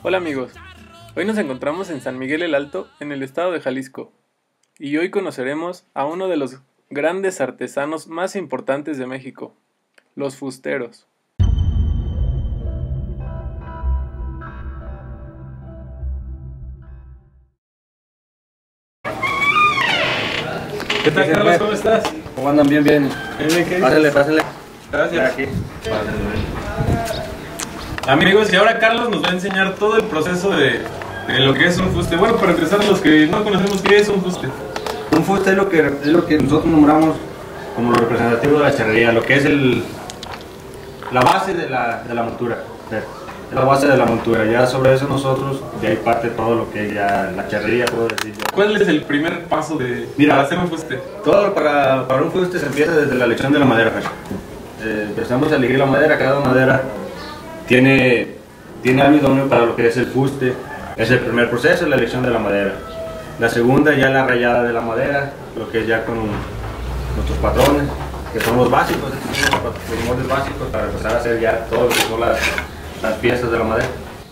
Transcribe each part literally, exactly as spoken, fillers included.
Hola amigos, hoy nos encontramos en San Miguel el Alto, en el estado de Jalisco, y hoy conoceremos a uno de los grandes artesanos más importantes de México, los fusteros. ¿Qué tal, Carlos? ¿Cómo estás? ¿Cómo andan? Bien, bien. Pásale, pásale. Gracias. Aquí. Amigos, y ahora Carlos nos va a enseñar todo el proceso de, de lo que es un fuste. Bueno, para empezar, los que no conocemos qué es un fuste. Un fuste es lo que, es lo que nosotros nombramos como lo representativo de la charrería, lo que es el, la base de la, de la montura. Es la base de la montura. Ya sobre eso nosotros, de ahí parte todo lo que ya la charrería, puedo decir. ¿Cuál es el primer paso de, Mira, para hacer un fuste? Todo para, para un fuste se empieza desde la elección de la madera. Eh, empezamos a elegir la madera, cada madera tiene, tiene algo idóneo para lo que es el fuste. Es el primer proceso, la elección de la madera. La segunda ya la rayada de la madera, lo que es ya con nuestros patrones, que son los básicos, los moldes básicos para empezar a hacer ya todo lo que son las, las piezas de la madera.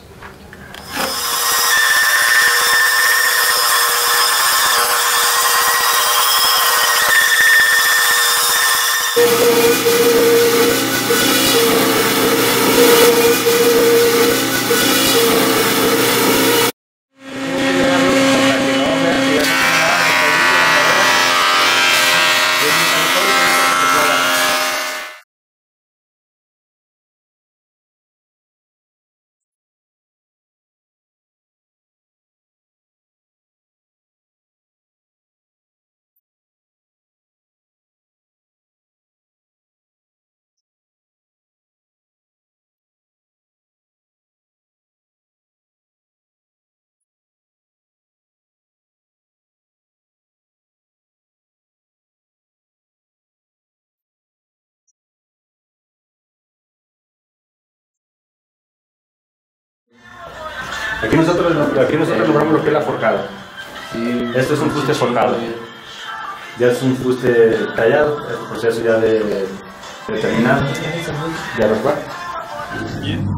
Aquí nosotros, aquí nosotros logramos lo que es la forjada. Esto es un fuste forjado. Ya es un fuste tallado, es el proceso ya de, de terminar, de arrojar. Bien.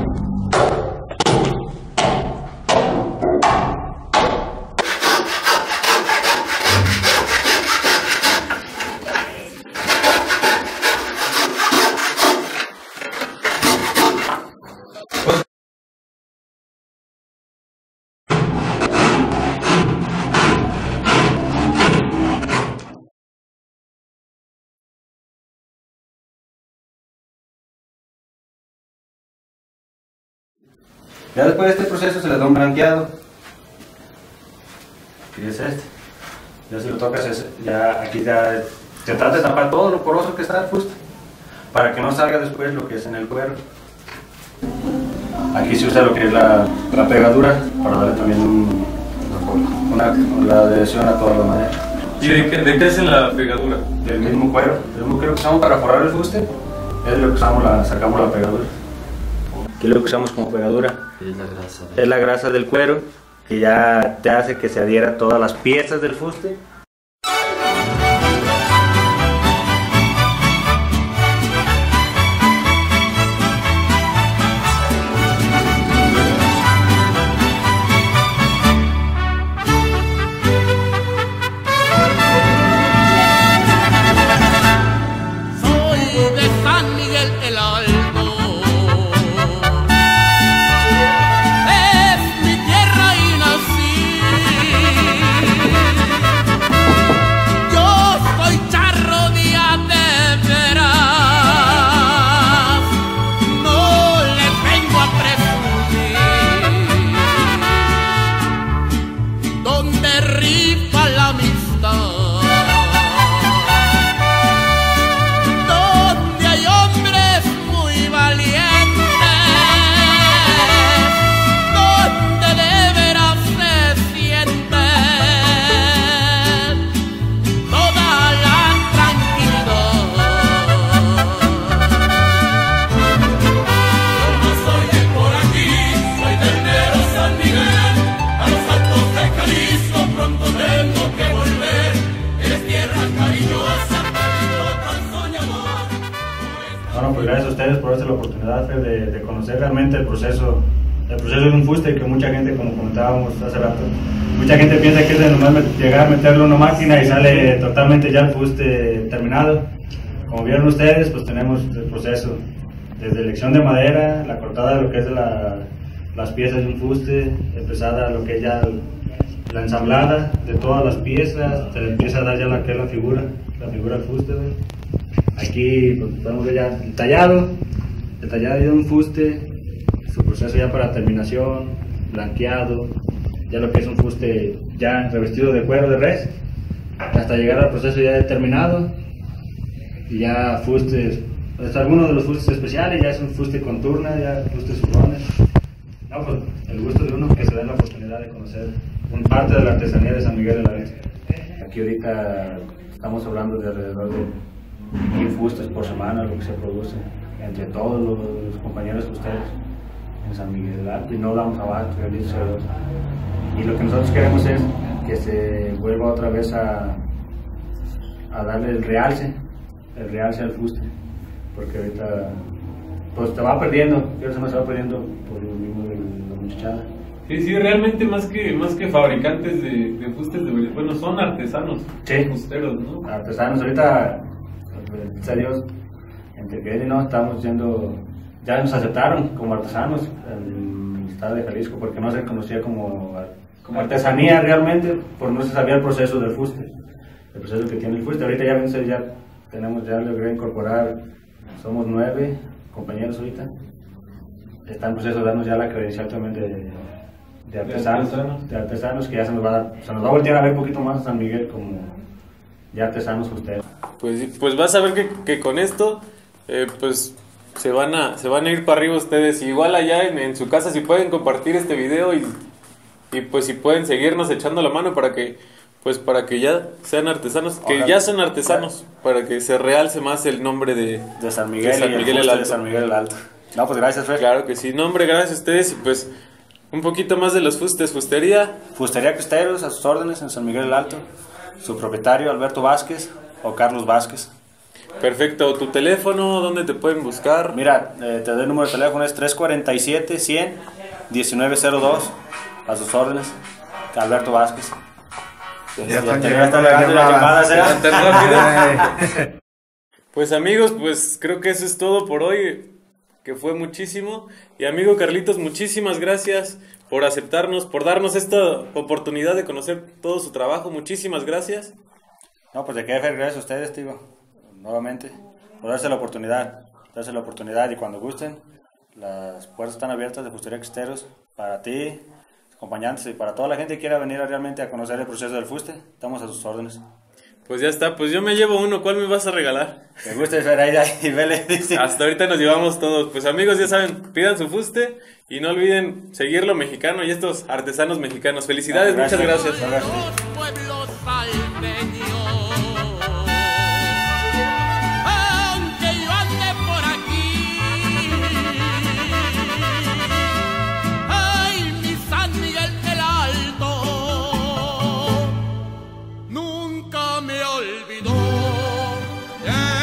Ya después de este proceso se le da un blanqueado, que es este. Ya si lo tocas, es, ya aquí ya se trata de tapar todo lo poroso que está el fuste, para que no salga después lo que es en el cuero. Aquí se usa lo que es la, la pegadura, para darle también un, una, la adhesión a toda la madera. ¿Y de qué, de qué es la pegadura? Del mismo cuero, el mismo cuero que usamos para forrar el fuste, es lo que usamos, la, sacamos la pegadura. Aquí lo que usamos como pegadura Es la grasa. es la grasa del cuero, que ya te hace que se adhiera a todas las piezas del fuste. Soy de San Miguel el Alto. Es mi tierra y nací. Yo soy charro día de veras. No les vengo a presumir. Donde rifa la amistad. Bueno, pues gracias a ustedes por darse la oportunidad, Fer, de, de conocer realmente el proceso el proceso de un fuste, que mucha gente, como comentábamos hace rato, mucha gente piensa que es de nomás llegar a meterlo en una máquina y sale totalmente ya el fuste terminado. Como vieron ustedes, pues tenemos el proceso desde elección de madera, la cortada de lo que es la, las piezas de un fuste, empezada lo que es ya el, la ensamblada de todas las piezas, se le empieza a dar ya la que es la figura, la figura del fuste. ¿Ven? Aquí pues, podemos ver ya el tallado, el tallado de un fuste, su proceso ya para terminación, blanqueado, ya lo que es un fuste ya revestido de cuero de res, hasta llegar al proceso ya terminado, y ya fustes, pues algunos de los fustes especiales, ya es un fuste con turna, ya fustes zurrones. No, pues el gusto de uno que se da la oportunidad de conocer un parte de la artesanía de San Miguel del Alto. Aquí ahorita estamos hablando de alrededor de mil fustes por semana, lo que se produce entre todos los, los compañeros fusteros en San Miguel del Alto, y no damos abasto, bendito sea Dios. Y lo que nosotros queremos es que se vuelva otra vez a, a darle el realce, el realce al fuste, porque ahorita pues te va perdiendo, creo que se nos va perdiendo por lo mismo de la muchachada. Sí, sí, realmente más que, más que fabricantes de, de fustes, de, bueno, son artesanos, sí, fusteros, ¿no? Artesanos, ahorita, gracias a Dios, entre que él y no estamos yendo, ya nos aceptaron como artesanos en el estado de Jalisco, porque no se conocía como, como artesanía realmente, porque no se sabía el proceso del fuste, el proceso que tiene el fuste. Ahorita ya, ya tenemos, ya logré incorporar, somos nueve compañeros ahorita, está en proceso de darnos ya la credencial también de, de, artesanos, de artesanos, de artesanos, que ya se nos va a, se nos va a voltear a ver un poquito más a San Miguel como ya artesanos ustedes. Pues, pues vas a ver que, que con esto, eh, pues se van a se van a ir para arriba ustedes. Igual allá en, en su casa, si pueden compartir este video y, y pues si pueden seguirnos echando la mano para que pues para que ya sean artesanos, que ya son artesanos, para que se realce más el nombre de, de San Miguel, de San Miguel el Alto. De San Miguel el Alto. No, pues gracias, Fer. Claro que sí. No, hombre, gracias a ustedes. Y pues un poquito más de los fustes. Fustería. Fustería Cristeros, a sus órdenes en San Miguel el Alto. Su propietario, Alberto Vázquez o Carlos Vázquez. Perfecto. ¿Tu teléfono? ¿Dónde te pueden buscar? Mira, eh, te doy el número de teléfono, es tres cuatro siete, cien, diecinueve cero dos. A sus órdenes, Alberto Vázquez. Ya están llegando las llamadas. Pues amigos, pues creo que eso es todo por hoy, que fue muchísimo. Y amigo Carlitos, muchísimas gracias por aceptarnos, por darnos esta oportunidad de conocer todo su trabajo. Muchísimas gracias. No, pues de qué, Fer, gracias a ustedes, tío, nuevamente, por darse la oportunidad, darse la oportunidad, y cuando gusten, las puertas están abiertas de Fustería Cristeros para ti, acompañantes, y para toda la gente que quiera venir a realmente a conocer el proceso del fuste. Estamos a sus órdenes. Pues ya está, pues yo me llevo uno. ¿Cuál me vas a regalar? Te gusta, Fer, ahí, ahí, vele, dice. Hasta ahorita nos llevamos todos. Pues amigos, ya saben, pidan su fuste y no olviden seguir lo mexicano y estos artesanos mexicanos. Felicidades, ah, gracias. Muchas gracias. gracias. Los pueblos salteños. Aunque yo ande por aquí, ay, mi San Miguel el Alto nunca me olvidó. Yeah.